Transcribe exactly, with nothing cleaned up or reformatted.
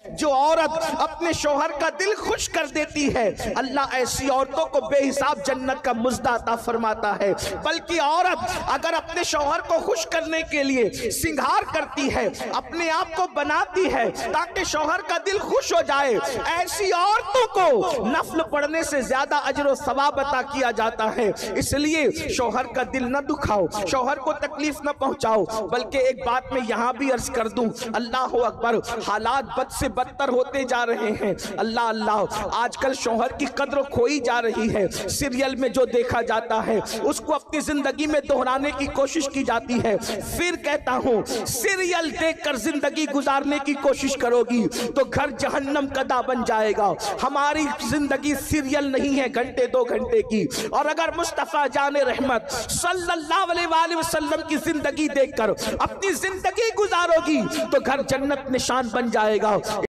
جو عورت اپنے شوہر کا دل خوش کر دیتی ہے اللہ ایسی عورتوں کو بے حساب جنت کا مزدہ عطا فرماتا ہے۔ بلکہ عورت اگر اپنے شوہر کو خوش کرنے کے لیے سنگھار کرتی ہے، اپنے آپ کو بناتی ہے تاکہ شوہر کا دل خوش ہو جائے، ایسی عورتوں کو نفل پڑھنے سے زیادہ اجر و ثواب عطا کیا جاتا ہے۔ اس لیے شوہر کا دل نہ دکھاؤ، شوہر کو تکلیف نہ پہنچاؤ۔ بلکہ ایک بات میں یہاں بھی عرض کر دوں، اللہ اکبر، حالات بد سے بدتر ہوتے جا رہے ہیں۔ اللہ اللہ، آج کل شوہر کی قدر کھوئی جا رہی ہے۔ سیریل میں جو دیکھا جاتا ہے اس کو اپنی زندگی میں دہرانے کی کوشش کی جاتی ہے۔ پھر کہتا ہوں، سیریل دیکھ کر زندگی گزارنے کی کوشش کرو گی تو گھر جہنم کا دا بن جائے گا۔ ہماری زندگی سیریل نہیں ہے گھنٹے دو گھنٹے کی، اور اگر مصطفیٰ جان رحمت صلی اللہ علیہ وآلہ وسلم کی زندگی دیکھ کر اپنی زندگی گزارو گی تو گھر جنت نشان بن جائے گا۔